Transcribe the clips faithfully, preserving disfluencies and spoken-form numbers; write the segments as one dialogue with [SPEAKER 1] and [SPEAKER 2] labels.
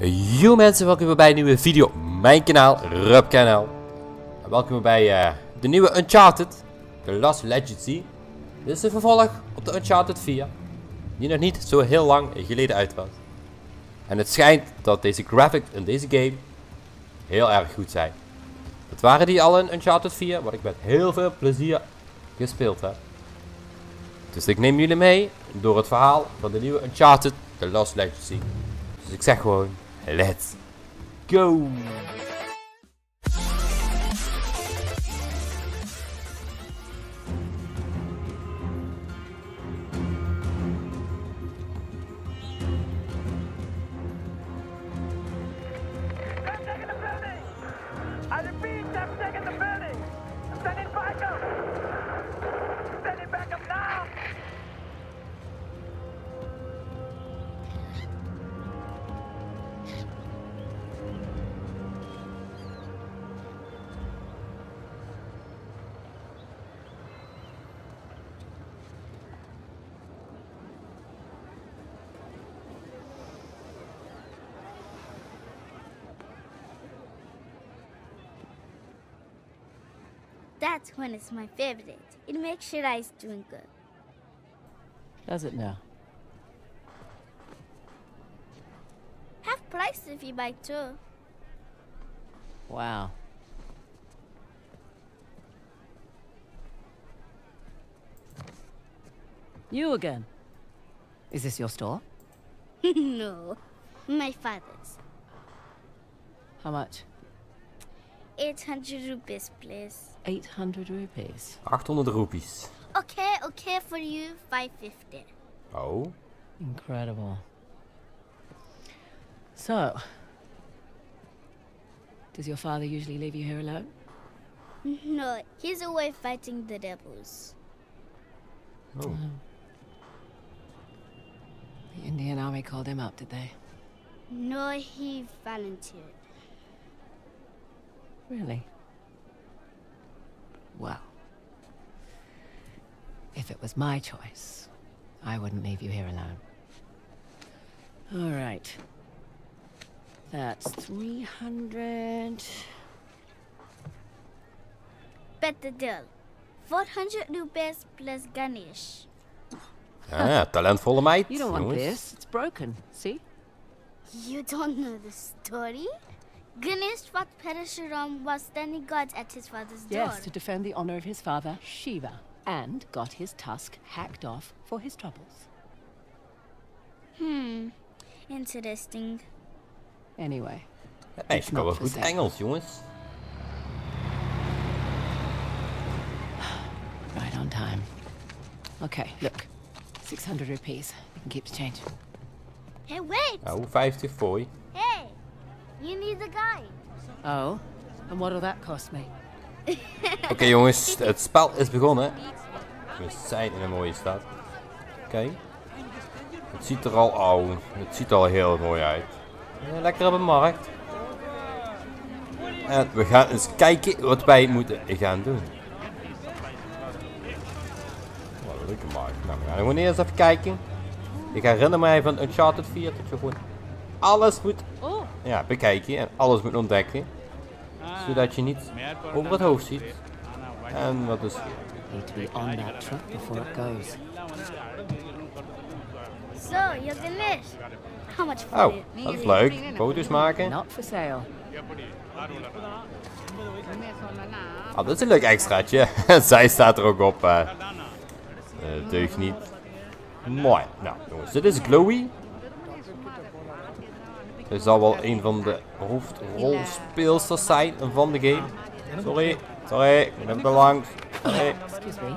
[SPEAKER 1] Yo mensen, welkom weer bij een nieuwe video op mijn kanaal, Rub Kanaal. En welkom weer bij uh, de nieuwe Uncharted, The Lost Legacy. Dit is de vervolg op de Uncharted vier, die nog niet zo heel lang geleden uit was. En het schijnt dat deze graphics in deze game heel erg goed zijn. Het waren die al in Uncharted vier, wat ik met heel veel plezier gespeeld heb. Dus ik neem jullie mee door het verhaal van de nieuwe Uncharted, The Lost Legacy. Dus ik zeg gewoon, let's go!
[SPEAKER 2] That's when it's my favorite. It makes your eyes twinkle.
[SPEAKER 3] Does it now?
[SPEAKER 2] Half price if you buy two.
[SPEAKER 3] Wow. You again? Is this your store?
[SPEAKER 2] No, my father's.
[SPEAKER 3] How much?
[SPEAKER 2] eight hundred rupees, please.
[SPEAKER 3] eight hundred rupees.
[SPEAKER 1] achthonderd roepies.
[SPEAKER 2] Okay, okay for you, five fifty.
[SPEAKER 1] Oh.
[SPEAKER 3] Incredible. So, does your father usually leave you here alone?
[SPEAKER 2] No, he's away fighting the rebels.
[SPEAKER 1] Oh.
[SPEAKER 3] Mm. The Indian army called him up, did they?
[SPEAKER 2] No, he volunteered.
[SPEAKER 3] Really? Well, if it was my choice, I wouldn't leave you here alone. All right. That's three hundred.
[SPEAKER 2] Better deal. four hundred rupees plus Ganesh.
[SPEAKER 1] Ah, talentvolle meid.
[SPEAKER 3] You don't want
[SPEAKER 1] jongens.
[SPEAKER 3] this. It's broken. See?
[SPEAKER 2] You don't know the story? Ganesh fought Parashuram while standing guard at his father's door.
[SPEAKER 3] Yes, to defend the honor of his father, Shiva, and got his tusk hacked off for his troubles.
[SPEAKER 2] Hmm, interesting.
[SPEAKER 3] Anyway.
[SPEAKER 1] Hey, ik kan wel goed Engels, jongens.
[SPEAKER 3] Right on time. Okay, look. six hundred rupees. You can keep the change.
[SPEAKER 2] Hey, wait!
[SPEAKER 1] Nou, vijftig voor je.
[SPEAKER 2] Hey, you need the guide.
[SPEAKER 3] Oh? And what'll that cost me?
[SPEAKER 1] Oké okay, jongens, het spel is begonnen. We zijn in een mooie stad. Oké. Okay. Het ziet er al, oh, het ziet er al heel mooi uit. Lekker op de markt. En we gaan eens kijken wat wij moeten gaan doen. Wat een leuke markt. Nou, we gaan gewoon eerst even kijken. Ik herinner mij van Uncharted vier dat je gewoon alles moet ja, bekijken en alles moet ontdekken. Zodat je niet over het hoofd ziet. En wat is...
[SPEAKER 3] Need to be on that truck before it goes.
[SPEAKER 2] So, you're Ganesh. How much for
[SPEAKER 1] Oh,
[SPEAKER 2] it?
[SPEAKER 1] dat is leuk. Foto's maken.
[SPEAKER 3] Not for sale.
[SPEAKER 1] Oh, dat is een leuk extraatje. Zij staat er ook op. Uh, uh, deugt niet. Mooi. Nou, jongens, dit is Chloe. Dit zal wel een van de hoofdrolspeelsters zijn van de game. Sorry, sorry, ik ben te lang. Sorry.
[SPEAKER 3] Excuse me.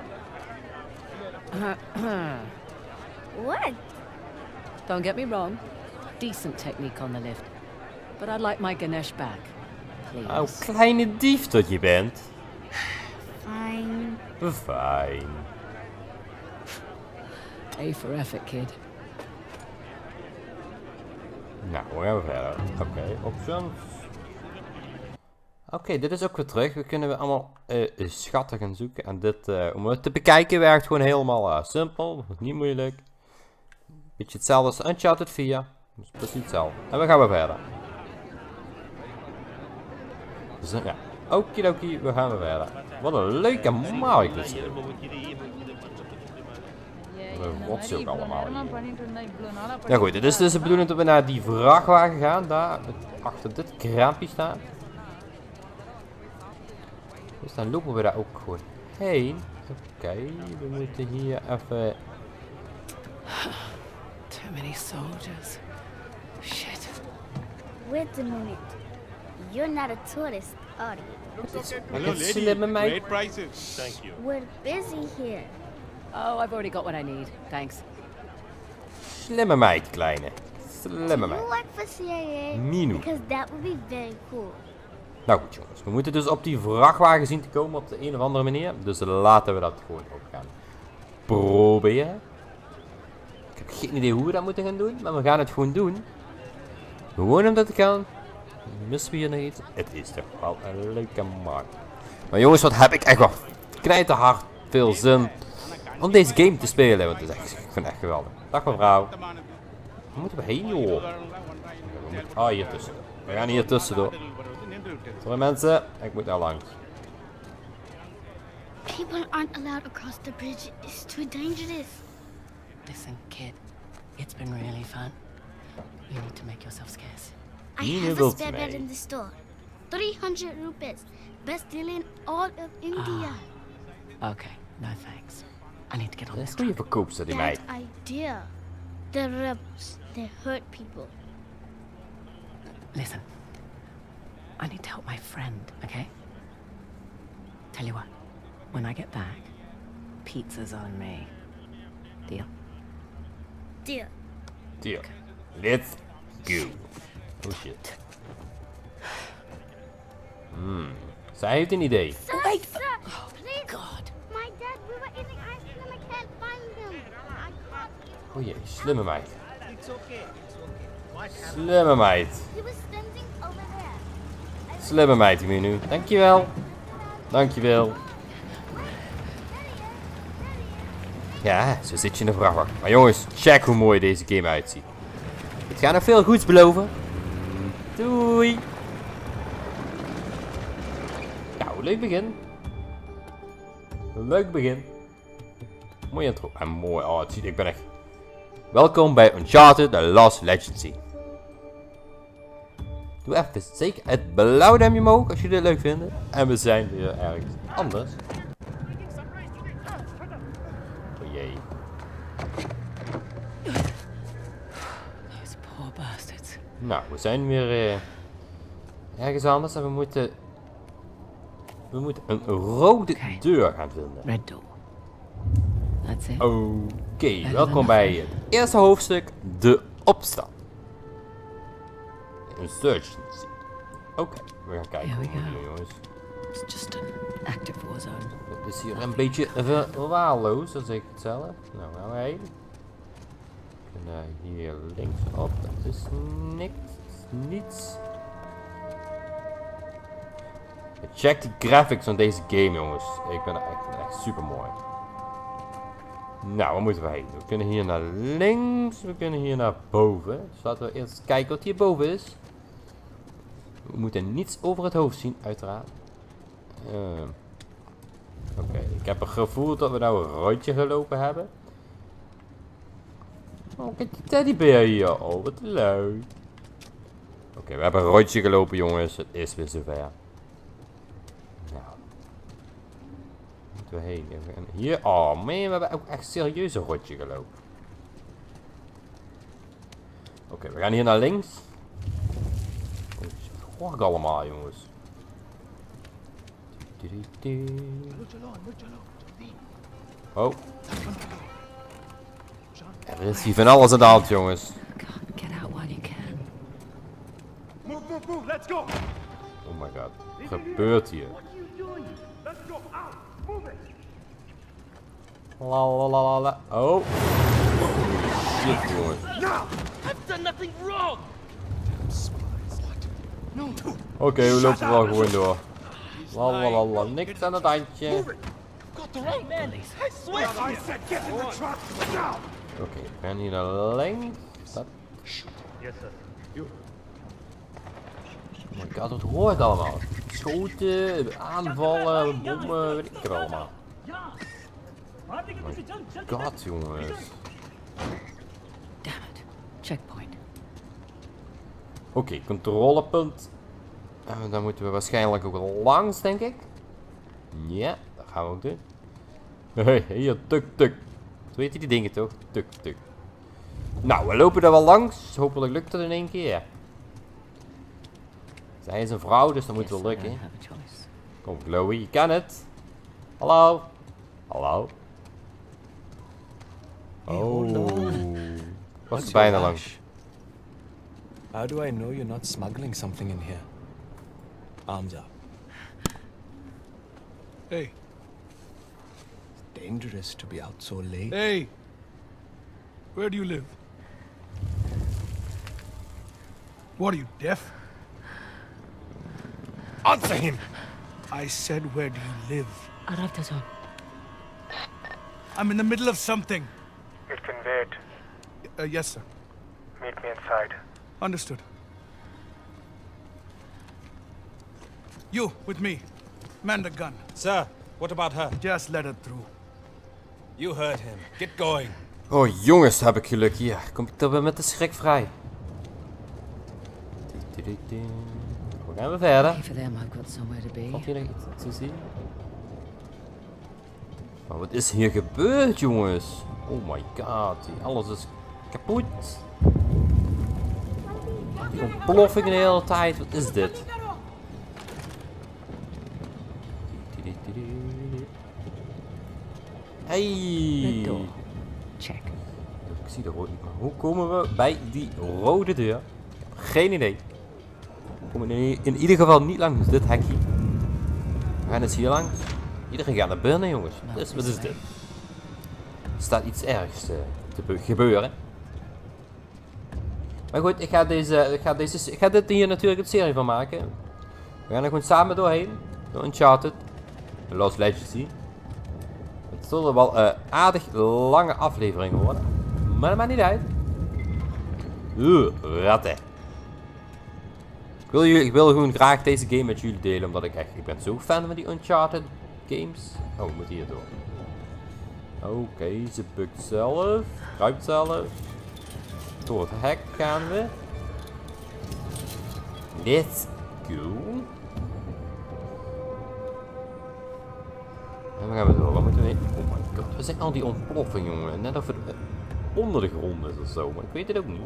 [SPEAKER 2] What?
[SPEAKER 3] Don't get me wrong. Decent technique on the lift. But I'd like my Ganesh back. Please.
[SPEAKER 1] Oh, kleine dief dat je bent.
[SPEAKER 2] Fine.
[SPEAKER 1] Fijn.
[SPEAKER 3] A for effort, kid.
[SPEAKER 1] Nou, hoe gaan we verder? Oké, okay, options. Oké, okay, dit is ook weer terug. We kunnen we allemaal uh, schatten gaan zoeken. En dit, uh, om het te bekijken, werkt gewoon helemaal uh, simpel. Niet moeilijk. Beetje hetzelfde als Uncharted vier. Dat is precies hetzelfde. En we gaan weer verder. Dus, ja. Okidoki, we gaan weer verder. Wat een leuke markt is dit. Wat is ook allemaal hier. Ja goed, het is dus de bedoeling dat we naar die vrachtwagen gaan. Daar achter dit kraampje staan. Dus dan lopen we daar ook gewoon heen. Oké, okay, we moeten hier even...
[SPEAKER 3] Too many soldiers. Shit.
[SPEAKER 2] Wait a minute. You're not a tourist, are you?
[SPEAKER 1] Hello, lady.
[SPEAKER 4] Great prices. Thank you.
[SPEAKER 2] We're busy here.
[SPEAKER 3] Oh, I've already got what I need. Thanks.
[SPEAKER 1] Slimme meid, kleine. Slimme meid.
[SPEAKER 2] You work for C I A?
[SPEAKER 1] Minu.
[SPEAKER 2] Because that would be very cool.
[SPEAKER 1] Nou goed jongens, we moeten dus op die vrachtwagen zien te komen op de een of andere manier. Dus laten we dat gewoon ook gaan proberen. Ik heb geen idee hoe we dat moeten gaan doen, maar we gaan het gewoon doen. Gewoon omdat het kan. Missen we hier nog iets? Het is toch wel een leuke markt. Maar jongens, wat heb ik echt wel knijterhard veel zin om deze game te spelen. Want het is echt, ik vind het echt geweldig. Dag mevrouw. Waar moeten we heen joh? Ah, hier tussen. We gaan hier tussendoor. Sorry mensen, ik moet daar langs.
[SPEAKER 2] People aren't allowed across the bridge. It's too dangerous.
[SPEAKER 3] Listen, kid. It's been really fun. You need to make yourself scarce.
[SPEAKER 2] I
[SPEAKER 1] You
[SPEAKER 2] have
[SPEAKER 1] will
[SPEAKER 2] a spare bed
[SPEAKER 1] tonight.
[SPEAKER 2] in the store. three hundred rupees. Best deal in all of India.
[SPEAKER 3] Okay, no thanks. I need to get on
[SPEAKER 1] Dat is
[SPEAKER 3] this
[SPEAKER 1] een goede
[SPEAKER 3] truck.
[SPEAKER 1] verkoopster die meid.
[SPEAKER 2] Bad idea. The rebels, they hurt people.
[SPEAKER 3] Listen. I need to help my friend, okay? Tell you what. When I get back, pizza's on me. Deal?
[SPEAKER 2] Deal.
[SPEAKER 1] Deal. Let's go. Oh shit. Hmm. Zij heeft een idee.
[SPEAKER 2] Sir,
[SPEAKER 3] wait.
[SPEAKER 2] sir, please.
[SPEAKER 3] God.
[SPEAKER 2] My dad, we were in the ice cream. I can't find him. I can't.
[SPEAKER 1] Oh jee, slimme meid. Slimme meid.
[SPEAKER 2] He was standing over there.
[SPEAKER 1] Slimme meid die nu. Dankjewel. Dankjewel. Ja, zo zit je in de vrachtwagen. Maar jongens, check hoe mooi deze game uitziet. Het gaat nog veel goeds beloven. Doei. Nou, leuk begin. Leuk begin. Mooi intro. En mooi. Oh, het ziet, ik ben echt... Welkom bij Uncharted The Lost Legacy. Doe even zeker het blauwe duimpje omhoog als jullie het leuk vinden. En we zijn weer ergens anders. Oh jee.
[SPEAKER 3] Those poor bastards.
[SPEAKER 1] Nou, we zijn weer uh, ergens anders en we moeten... We moeten een rode
[SPEAKER 3] Oké.
[SPEAKER 1] deur gaan vinden.
[SPEAKER 3] Red door. That's it.
[SPEAKER 1] Oké, okay, welkom bij het eerste hoofdstuk, de opstand. Insurgency. Oké, okay, we gaan kijken
[SPEAKER 3] Here
[SPEAKER 1] hoe
[SPEAKER 3] we
[SPEAKER 1] we
[SPEAKER 3] go.
[SPEAKER 1] doen, jongens.
[SPEAKER 3] It's just an active war zone.
[SPEAKER 1] Het is hier een beetje verwaarloosd, dat zeg ik het zelf. Nou, gaan we heen. We kunnen hier linksop, dat is niks, niets. Check die graphics van deze game, jongens. Ik ben er echt, echt super mooi. Nou, waar moeten we heen? We kunnen hier naar links, we kunnen hier naar boven. Dus laten we eerst kijken wat hier boven is. We moeten niets over het hoofd zien, uiteraard. Uh, Oké, okay. Ik heb het gevoel dat we nou een rondje gelopen hebben. Oh, kijk die teddybeer hier. Oh, wat leuk. Oké, okay, we hebben een rondje gelopen, jongens. Het is weer zover. Nou. Moeten we heen? Hier. Oh man, we hebben ook echt serieus een rondje gelopen. Oké, okay, we gaan hier naar links. Wat hoor ik allemaal, jongens? Oh. Er is hier van alles aan de hand, jongens.
[SPEAKER 3] God, get out while you can.
[SPEAKER 4] Move, move, move. Let's go.
[SPEAKER 1] Oh my god. Wat gebeurt hier?
[SPEAKER 4] What are you doing? Let's go. Out. Move it.
[SPEAKER 1] La la la la la. Oh. Shit, jongens.
[SPEAKER 4] Now. I've done nothing wrong. No.
[SPEAKER 1] Oké, okay, we lopen wel gewoon door. La la la la. Niks aan het handje. Oké,
[SPEAKER 4] Got the right man. I swear. I said get in the truck now.
[SPEAKER 1] okay, we gaan hier naar links. Dat.
[SPEAKER 4] Yes, sir. You.
[SPEAKER 1] Oh my god, wat hoort allemaal? Schoten, aanvallen, bommen, weet ik het allemaal. Oh my god, jongens.
[SPEAKER 3] Damn it. Checkpoint.
[SPEAKER 1] Oké, okay, controlepunt. En dan moeten we waarschijnlijk ook langs, denk ik. Ja, dat gaan we ook doen. Hey, hier, tuk tuk. Zo heet die dingen toch? Tuk tuk. Nou, we lopen er wel langs. Hopelijk lukt het in één keer. Zij is een vrouw, dus dat moet wel lukken. Kom, Chloe, je kan het. Hallo. Hallo. Oh. Was er bijna langs.
[SPEAKER 5] How do I know you're not smuggling something in here? Arms up.
[SPEAKER 6] Hey.
[SPEAKER 5] It's dangerous to be out so late.
[SPEAKER 6] Hey. Where do you live? What are you, deaf?
[SPEAKER 5] Answer him!
[SPEAKER 6] I said, where do you live?
[SPEAKER 3] Aravtazon.
[SPEAKER 6] I'm in the middle of something.
[SPEAKER 7] It's been wait.
[SPEAKER 6] Uh, yes, sir.
[SPEAKER 7] Meet me inside.
[SPEAKER 6] Understood. You, with me. Man the gun.
[SPEAKER 5] Sir, what about her?
[SPEAKER 6] Just let her through.
[SPEAKER 5] You heard him. Get going.
[SPEAKER 1] Oh jongens, heb ik geluk hier. Kom ik er weer met de schrik vrij. We gaan weer verder.
[SPEAKER 3] Lucky for them, I've got somewhere to be.
[SPEAKER 1] Valt hier nog iets te zien? Maar wat is hier gebeurd, jongens? Oh my god, alles is kapot. Die ontploffingen de hele tijd, wat is dit? Hey!
[SPEAKER 3] Check.
[SPEAKER 1] Ik zie de rode. Maar hoe komen we bij die rode deur? Ik heb geen idee. We komen in, in ieder geval niet langs dit hekje. We gaan eens hier langs. Iedereen gaat naar binnen, jongens. Dus wat is dit? Er staat iets ergs uh, te gebeuren. Maar goed, ik ga, deze, ik, ga deze, ik ga dit hier natuurlijk een serie van maken. We gaan er gewoon samen doorheen. Door Uncharted. The Lost Legacy. Het zullen wel uh, aardig lange afleveringen worden. Maar dat maakt niet uit. Oeh, ratten. Ik wil, jullie, ik wil gewoon graag deze game met jullie delen. Omdat ik echt, ik ben zo fan van die Uncharted games. Oh, we moeten hier door. Oké, okay, ze bukt zelf. Kruipt zelf. Door het hek gaan we. Let's go. En dan gaan we door. Waar moeten we heen? Oh my god, we zijn al die ontploffing, jongen. Net of het onder de grond is of zo, maar ik weet het ook niet.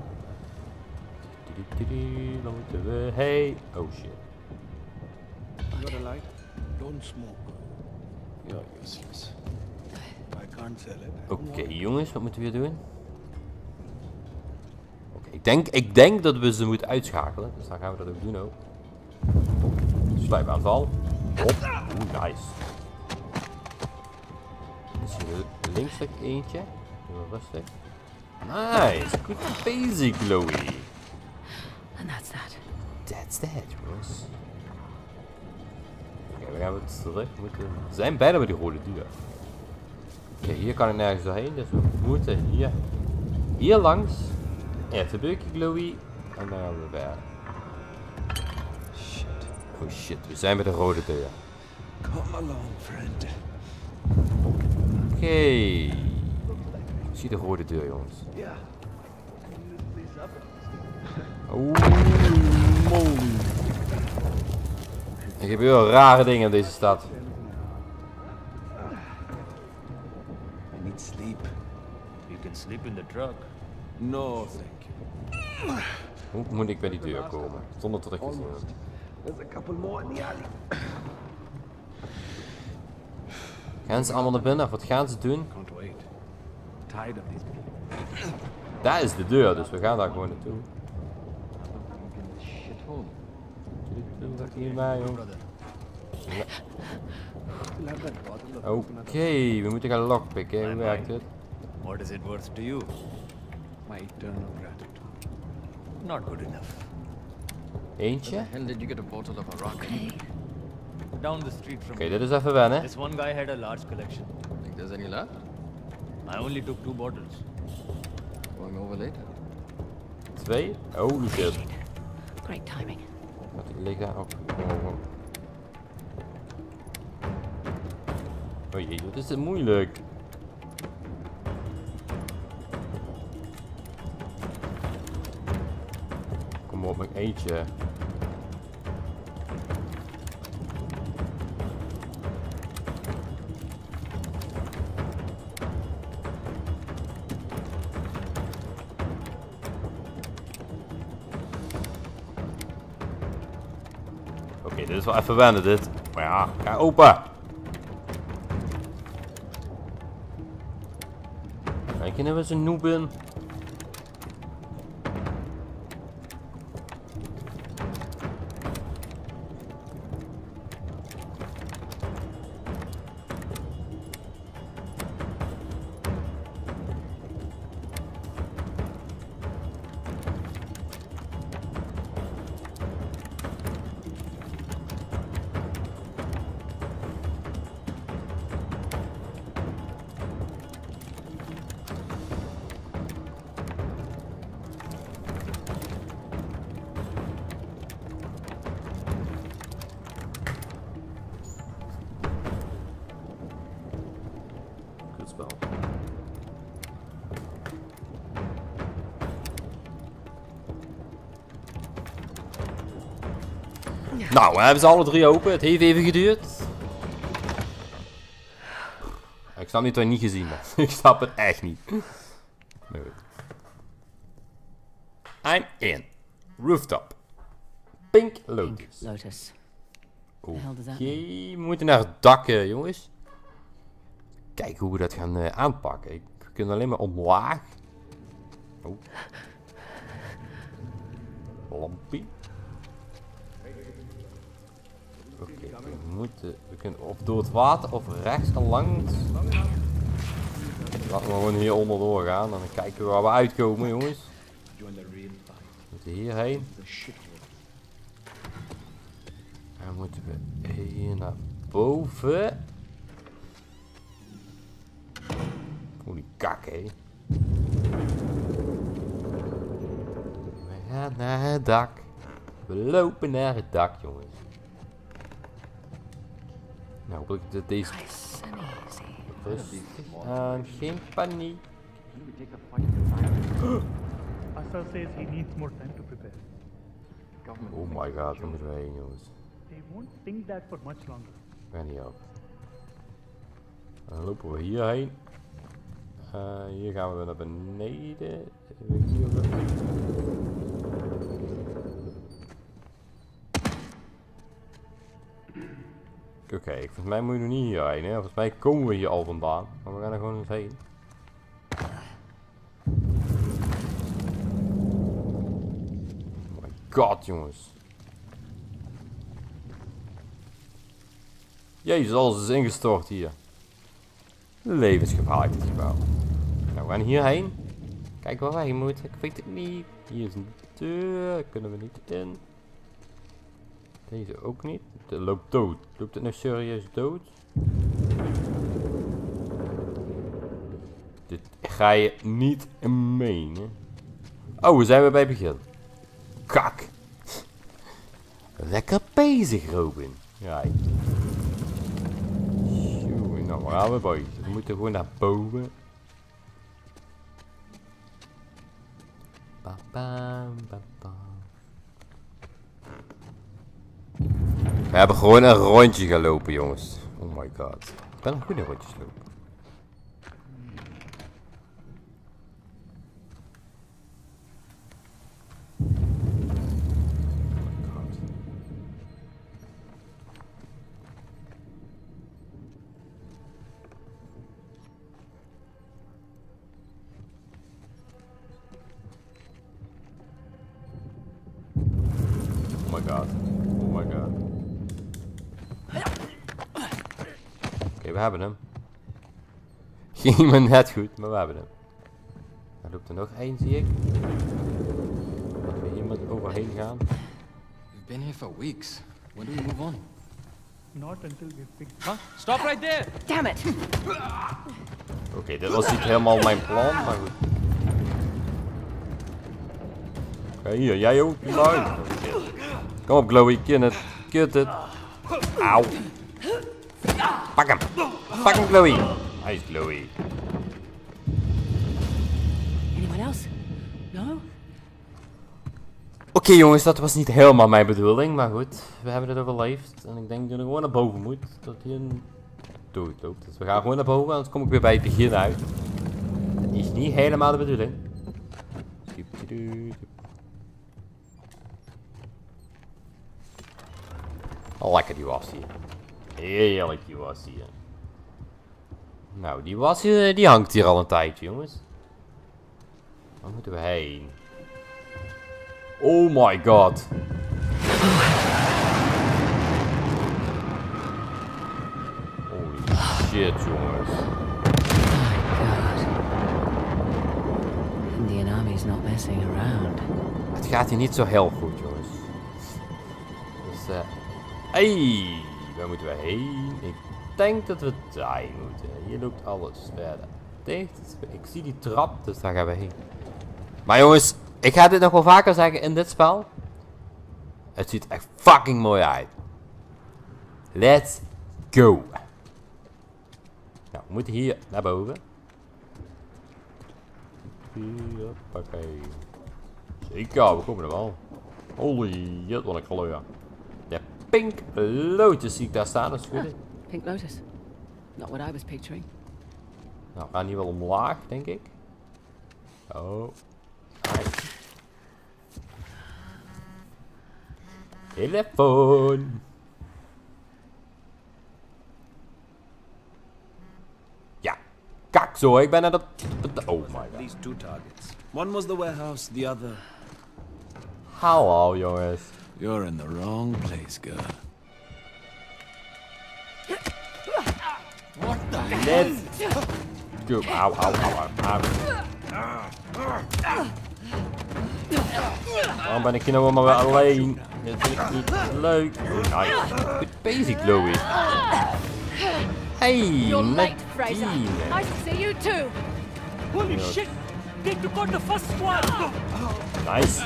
[SPEAKER 1] Dan moeten we... Hey. Oh shit.
[SPEAKER 6] You got a light? Don't smoke.
[SPEAKER 5] You're useless.
[SPEAKER 6] I can't sell it.
[SPEAKER 1] Oké, okay, jongens, wat moeten we hier doen? Oké, okay, ik, denk, ik denk dat we ze moeten uitschakelen. Dus dan gaan we dat ook doen ook. Slijpaanval. Hop. Oeh, nice. Dus hier links eentje. Heel rustig. Nice. Goed bezig, Chloe.
[SPEAKER 3] And that's that.
[SPEAKER 1] That's that, jongens. Oké, okay, we gaan weer terug. We moeten... We zijn bijna bij die rode deur. Oké, okay, hier kan ik nergens doorheen, dus we moeten hier, hier langs. Even bukken, Chloe. En dan gaan we verder.
[SPEAKER 5] Shit.
[SPEAKER 1] Oh shit, we zijn bij de rode deur.
[SPEAKER 5] Come along, friend.
[SPEAKER 1] Oké. Okay. Ik zie de rode deur, jongens. Oh, moly. Er gebeuren rare dingen in deze stad.
[SPEAKER 5] I need sleep.
[SPEAKER 4] You can sleep in the truck.
[SPEAKER 5] No, thank you.
[SPEAKER 1] Hoe moet ik bij die deur komen? Zonder dat ik het zie.
[SPEAKER 5] There's a couple more in the alley.
[SPEAKER 1] Gaan ze allemaal naar binnen? Of wat gaan ze doen?
[SPEAKER 5] Can't wait. Tired of these people.
[SPEAKER 1] Daar is de deur, dus we gaan daar gewoon naartoe.
[SPEAKER 5] Shit home.
[SPEAKER 1] Wat hier bij, joh. Oké, okay, we moeten gaan lockpicken. Hoe werkt het?
[SPEAKER 4] What is it worth to you?
[SPEAKER 5] My eternal gratitude.
[SPEAKER 4] Not good enough.
[SPEAKER 1] Eentje? Oké,
[SPEAKER 4] Hell did you get a bottle of a rock? Down the street from
[SPEAKER 1] okay, dit is even wennen.
[SPEAKER 4] This one guy had a large collection.
[SPEAKER 8] Think there's any left?
[SPEAKER 4] I only took two bottles.
[SPEAKER 8] Going over later.
[SPEAKER 1] twee. Holy shit.
[SPEAKER 3] Great timing.
[SPEAKER 1] Wat ligt daar op? Oh, oh. Oh jee, wat is dit moeilijk. Kom op, mijn eentje. Oké, okay, dit is wel even wennen dit. Maar ja, ga open. Kijk, en hebben ze een noob in. Spel. Nou, we hebben ze alle drie open. Het heeft even geduurd. Ik snap niet dat je niet gezien hebt. Ik snap het echt niet. Maar goed. I'm in. Rooftop. Pink Lotus.
[SPEAKER 3] Pink Lotus.
[SPEAKER 1] Oké,
[SPEAKER 3] hell does that
[SPEAKER 1] we moeten naar het dak, uh, jongens. Kijken hoe we dat gaan uh, aanpakken. Ik, we kunnen alleen maar omlaag. Oh. Lampie. Oké, okay, we moeten... We kunnen of door het water of rechts en langs. Laten we gewoon hier onderdoor gaan. En dan kijken we waar we uitkomen, jongens. We moeten hierheen. En moeten we hier naar boven. Holy kak, hé. We gaan naar het dak. We lopen naar het dak, jongens. Nou, hopelijk dat deze... Rustig aan, geen paniek.
[SPEAKER 8] Asa says he needs more time to prepare.
[SPEAKER 1] Oh my god, daar moeten we heen, jongens.
[SPEAKER 8] They won't think that for much longer.
[SPEAKER 1] Ik ben niet op. Dan lopen we hierheen. Uh, hier gaan we weer naar beneden. Hier Oké, okay, volgens mij moet je nog niet hierheen, hè. Volgens mij komen we hier al vandaan. Maar we gaan er gewoon eens heen. Oh my god, jongens. Jezus, alles is ingestort hier. Levensgevaarlijk dit gebouw. Nou, we gaan hierheen. Kijk waar wij moeten. Ik weet het niet. Hier is een deur. Daar kunnen we niet in. Deze ook niet. Het loopt dood. Loopt het nou serieus dood? Dit ga je niet menen. Oh, we zijn weer bij het begin. Kak. Lekker bezig, Robin. Ja. Nou, waar gaan we boys? We moeten gewoon naar boven. Ba -ba, ba -ba. We hebben gewoon een rondje gelopen, jongens. Oh my god. Ik ben een goede rondjes lopen. Oh my god. Oh my god. Oké, okay, we hebben hem. Ging me net goed, maar we hebben hem. Er loopt er nog één, zie ik. Dat we hier met overheen gaan.
[SPEAKER 9] We've been here for weeks. When do we move on?
[SPEAKER 8] Not until we've picked.
[SPEAKER 4] Huh? Stop right there!
[SPEAKER 3] Damn it!
[SPEAKER 1] Oké, okay, dit was niet helemaal mijn plan, maar goed. Oké, hier, jij ook. Mooi. Kom op, Chloe. Kun het. Kun het. Auw. Pak hem. Pak hem, Chloe. Hij is Chloe.
[SPEAKER 3] Anyone else? No?
[SPEAKER 1] Oké okay, jongens, dat was niet helemaal mijn bedoeling, maar goed. We hebben het overleefd. En ik denk dat ik gewoon naar boven moet. Dat hij een dood loopt. Dus we gaan gewoon naar boven, anders kom ik weer bij het begin uit. Dat is niet helemaal de bedoeling. Oh, lekker die was hier. Heerlijk die was hier. Nou, die was hier, die hangt hier al een tijdje, jongens. Waar moeten we heen? Oh my god. Holy shit, jongens.
[SPEAKER 3] Indian Army's not messing around.
[SPEAKER 1] Het gaat hier niet zo heel goed, jongens. Dus, eh... Uh, hey, waar moeten we heen? Ik denk dat we daarheen moeten. Hier loopt alles verder. Dicht. Ik zie die trap, dus daar gaan we heen. Maar jongens, ik ga dit nog wel vaker zeggen in dit spel. Het ziet echt fucking mooi uit. Let's go. Nou, we moeten hier naar boven. Hoppakee. Zeker, we komen er wel. Holy shit, wat een kleur. De Pink Lotus zie ik daar staan, dat is goed.
[SPEAKER 3] Ah, Pink Lotus. Not what I was picturing.
[SPEAKER 1] Nou, we gaan hier wel omlaag, denk ik. Oh. Nice. Telefoon. Ja. Kak zo, ik ben naar de... Oh my god.
[SPEAKER 10] At least two targets. One was the warehouse, the other...
[SPEAKER 1] Hallo, jongens.
[SPEAKER 10] You're in the wrong place, girl.
[SPEAKER 1] What the Let's go. Auw, auw, auw, auw. Waarom ben ik hier nou allemaal weer alleen? Dit vind ik niet leuk. Nice. Goed bezig, Chloe. Hey,
[SPEAKER 11] You're late, Fraser.
[SPEAKER 1] Nadine.
[SPEAKER 11] Nice to see you too.
[SPEAKER 8] Holy shit! They took out the first squad!
[SPEAKER 1] Nice.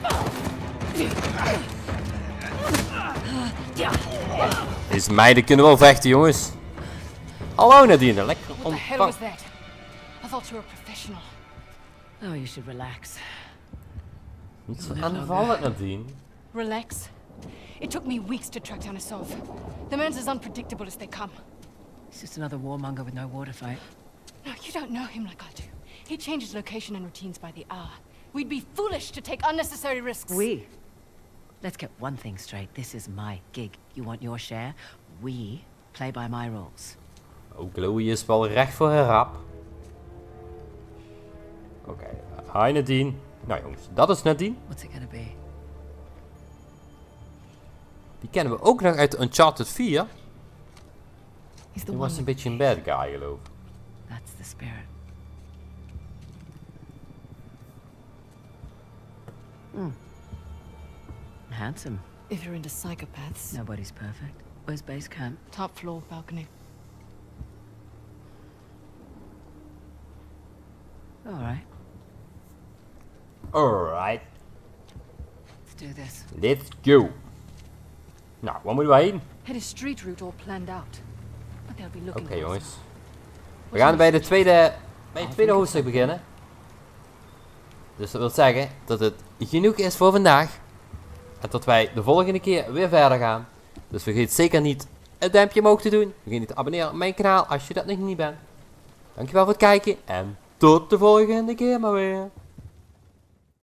[SPEAKER 1] Deze meiden kunnen wel vechten, jongens. Hallo Nadine, lekker
[SPEAKER 11] What the hell was that? I thought you were a professional.
[SPEAKER 3] Oh, you should relax.
[SPEAKER 1] Niet zo aanvallend, Nadine.
[SPEAKER 11] Relax. It took me weeks to track down Asov. The man's as unpredictable as they come.
[SPEAKER 3] He's just another warmonger with no war to fight.
[SPEAKER 11] No, you don't know him like I do. He changes location and routines by the hour. We'd be foolish to take unnecessary risks.
[SPEAKER 3] We? Let's get one thing straight. This is my gig. You want your share? We play by my rules.
[SPEAKER 1] Oh, Chloe is wel recht voor haar rap. Oké, okay. Hi Nadine. Nou jongens, dat is Nadine.
[SPEAKER 3] What's it gonna be?
[SPEAKER 1] Die kennen we ook nog uit Uncharted vier.
[SPEAKER 3] He's the
[SPEAKER 1] Die
[SPEAKER 3] one
[SPEAKER 1] was een beetje een bad guy, geloof ik.
[SPEAKER 3] That's the spirit. Mm. Handsome.
[SPEAKER 11] If you're into psychopaths.
[SPEAKER 3] Nobody's perfect. Where's base camp?
[SPEAKER 11] Top floor, balcony.
[SPEAKER 3] All right.
[SPEAKER 1] Alright.
[SPEAKER 3] Let's do this.
[SPEAKER 1] Let's go. Nou, waar moeten we heen?
[SPEAKER 11] Had a street route all planned out. But they'll be
[SPEAKER 1] Oké
[SPEAKER 11] looking
[SPEAKER 1] okay,
[SPEAKER 11] for us.
[SPEAKER 1] jongens. We gaan bij, de tweede, bij het tweede hoofdstuk beginnen. Dus dat wil zeggen dat het genoeg is voor vandaag. En dat wij de volgende keer weer verder gaan. Dus vergeet zeker niet het duimpje omhoog te doen. Vergeet niet te abonneren op mijn kanaal als je dat nog niet bent. Dankjewel voor het kijken en tot de volgende keer maar weer.